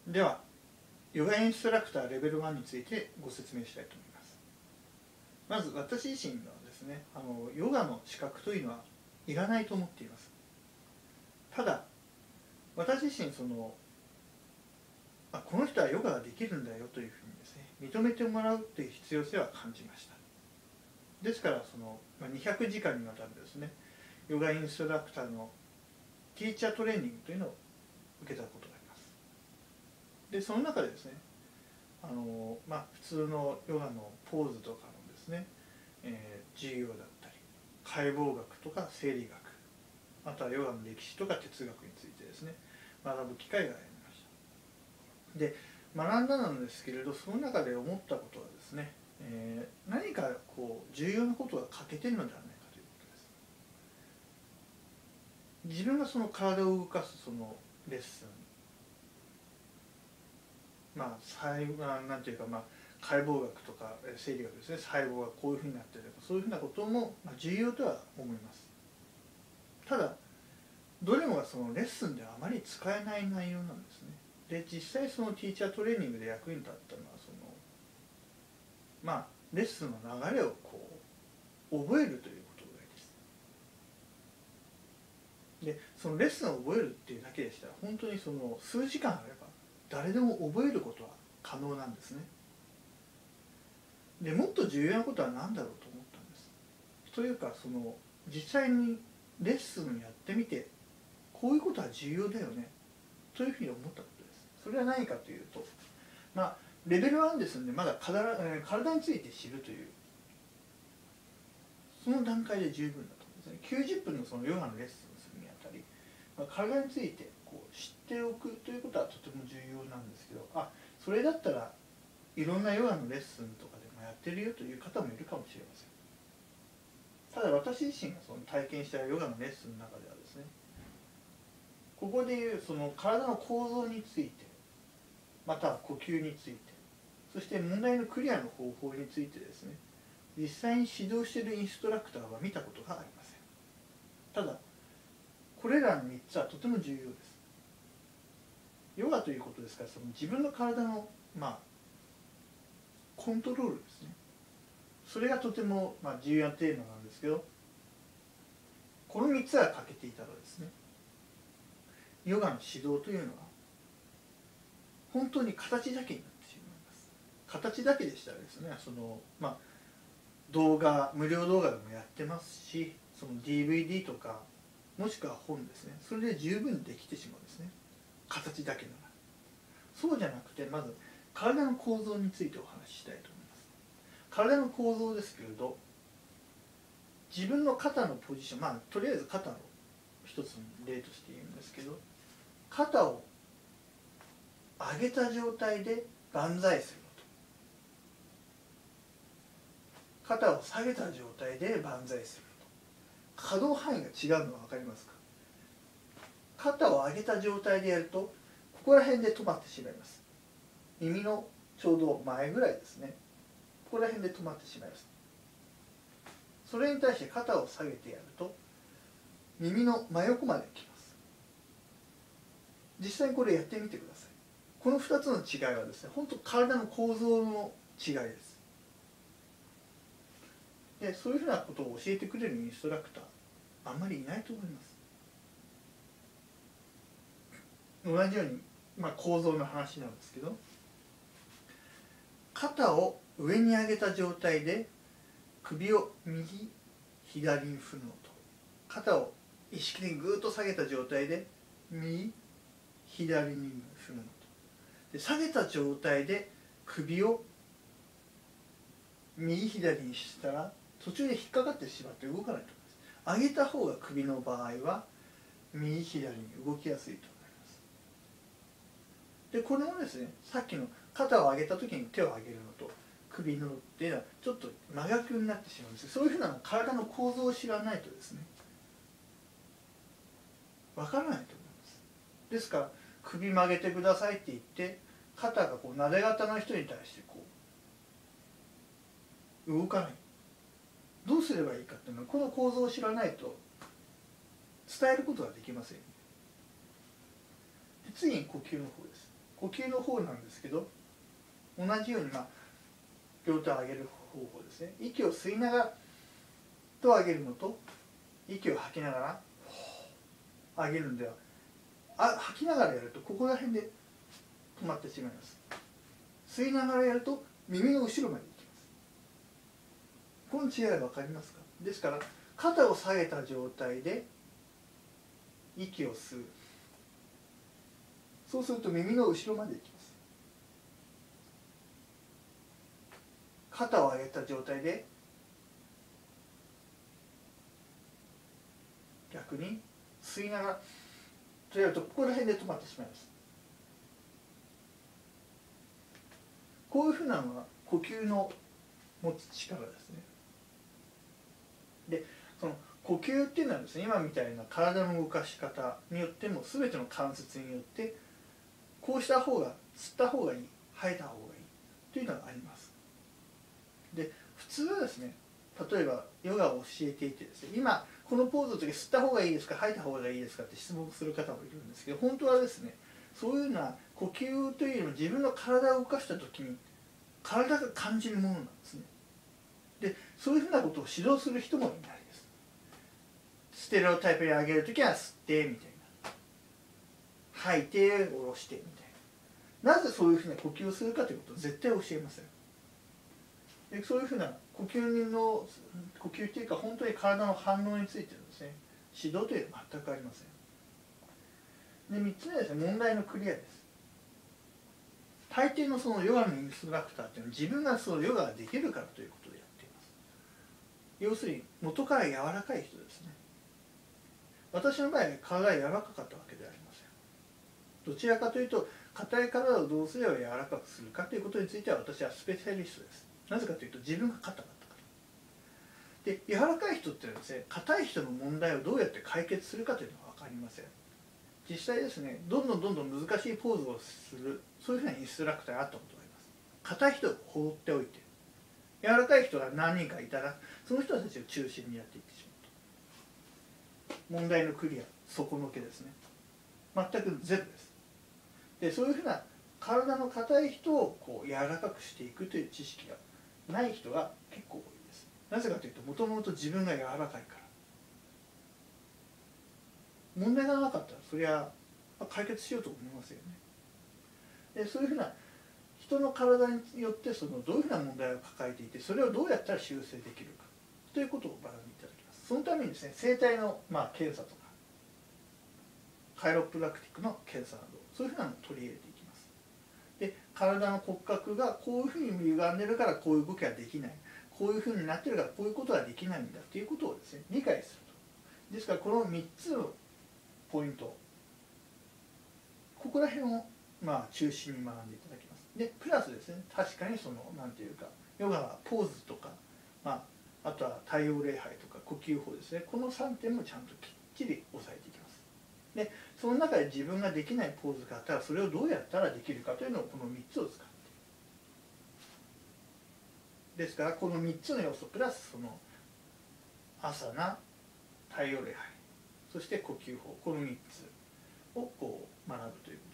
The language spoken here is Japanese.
ではヨガインストラクターレベル1についてご説明したいと思います。まず私自身はですね、ヨガの資格というのはいらないと思っています。ただ私自身この人はヨガができるんだよというふうにですね認めてもらうという必要性は感じました。ですから200時間にわたるですねヨガインストラクターのティーチャートレーニングというのを受けたことがあります。でその中でですね普通のヨガのポーズとかのですね、授業だったり解剖学とか生理学、あとはヨガの歴史とか哲学についてですね学ぶ機会がありました。で学んだのですけれど、その中で思ったことはですね、何か重要なことが欠けているのではないかということです。自分が体を動かすレッスン、なんていうか解剖学とか生理学ですね、細胞がこういうふうになっているとかそういうふうなことも重要とは思います。ただどれもがレッスンではあまり使えない内容なんですね。で実際ティーチャートレーニングで役に立ったのはレッスンの流れを覚えるということぐらいです。でそのレッスンを覚えるっていうだけでしたら本当に数時間あれば誰でも覚えることは可能なんですね。でもっと重要なことは何だろうと思ったんです。というか実際にレッスンをやってみてこういうことは重要だよねというふうに思ったことです。それは何かというとレベル1ですのでまだ体について知るというその段階で十分だと思うんですね。90分のヨガのレッスンをするにあたり体について知っておくということはとても重要なんですけど、それだったらいろんなヨガのレッスンとかでもやってるよという方もいるかもしれません。ただ私自身が体験したヨガのレッスンの中ではですね、ここでいう体の構造について、または呼吸について、そして問題のクリアの方法についてですね実際に指導しているインストラクターは見たことがありません。ただこれらの3つはとても重要です。ヨガということですから自分の体のコントロールですね、それがとても重要なテーマなんですけど、この3つが欠けていたらですねヨガの指導というのは本当に形だけになってしまいます。形だけでしたらですね動画無料動画でもやってますしDVD とかもしくは本ですね、それで十分できてしまうんですね、形だけなら。そうじゃなくてまず体の構造についてお話ししたいと思います。体の構造ですけれど、自分の肩のポジション、とりあえず肩の一つの例として言うんですけど、肩を上げた状態で万歳するのと肩を下げた状態で万歳するのと可動範囲が違うのが分かりますか？肩を上げた状態でやるとここら辺で止まってしまいます。耳のちょうど前ぐらいですね、ここら辺で止まってしまいます。それに対して肩を下げてやると耳の真横まで来ます。実際にこれやってみてください。この2つの違いはですね本当体の構造の違いです。でそういうふうなことを教えてくれるインストラクターあんまりいないと思います。同じように、構造の話なんですけど、肩を上に上げた状態で首を右左に振るのと、肩を意識的にぐーっと下げた状態で右左に振るのと、で下げた状態で首を右左にしたら途中で引っかかってしまって動かないと思います。上げた方が首の場合は右左に動きやすいと思います。でこれもですねさっきの肩を上げた時に手を上げるのと首のっていうのはちょっと真逆になってしまうんです。そういうふうな体の構造を知らないとですねわからないと思います。ですから首曲げてくださいって言って肩がなで肩の人に対して動かない、どうすればいいかっていうのはこの構造を知らないと伝えることができません。で次に呼吸の方です。 呼吸の方なんですけど、同じように両手を上げる方法ですね。息を吸いながらと上げるのと、息を吐きながら上げるのでは、吐きながらやるとここら辺で止まってしまいます。吸いながらやると耳の後ろまで行きます。この違い分かりますか？ですから肩を下げた状態で息を吸う。そうすると耳の後ろまで行きます。肩を上げた状態で逆に吸いながらとやるとここら辺で止まってしまいます。こういうふうなのが呼吸の持つ力ですね。で、その呼吸っていうのはですね、今みたいな体の動かし方によっても全ての関節によってこうした方が吸った方がいい、吐いた方がいいというのがあります。で、普通はですね、例えばヨガを教えていてですね、今このポーズの時吸った方がいいですか吐いた方がいいですかって質問する方もいるんですけど、本当はですね、そういうような呼吸というよりも自分の体を動かした時に体が感じるものなんですね。で、そういうふうなことを指導する人もいないです。ステレオタイプに上げる時は吸ってみたいな、吐いて下ろしてみたいな、なぜそういうふうな呼吸をするかということを絶対教えません。で、そういうふうな呼吸というか本当に体の反応についてのですね、指導というのは全くありません。で、3つ目はですね、問題のクリアです。大抵のそのヨガのインストラクターというのは自分がそのヨガができるからということでやっています。要するに元から柔らかい人ですね。私の場合は体が柔らかかったわけではありません。どちらかというと硬い体をどうすれば柔らかくするかということについては私はスペシャリストです。なぜかというと自分が硬かったから。で、柔らかい人っていうのはですね、硬い人の問題をどうやって解決するかというのは分かりません。実際ですね、どんどん難しいポーズをする、そういうふうなインストラクターがあったことがあります。硬い人を放っておいて、柔らかい人が何人かいたらその人たちを中心にやっていってしまうと。問題のクリア、底のけですね。全くゼロです。で、そういうふうな体の硬い人をこう柔らかくしていくという知識がない人が結構多いです。なぜかというと、もともと自分が柔らかいから。問題がなかったらそりゃ解決しようと思いますよね。で、そういうふうな人の体によってどういうふうな問題を抱えていて、それをどうやったら修正できるかということを学んでいただきます。そのためにですね、生体の検査とかカイロプラクティックの検査など、そういうふうなのを取り入れていきます。で、体の骨格がこういうふうに歪んでるからこういう動きができない、こういうふうになってるからこういうことができないんだということをですね、理解すると。ですからこの3つのポイント、ここら辺を中心に学んでいただきます。で、プラスですね、確かになんていうか、ヨガはポーズとか、あとは太陽礼拝とか呼吸法ですね、この3点もちゃんときっちり押さえていきます。で、その中で自分ができないポーズがあったら、それをどうやったらできるかというのをこの3つを使って、ですからこの3つの要素プラスアサナ、太陽礼拝、そして呼吸法、この3つをこう学ぶという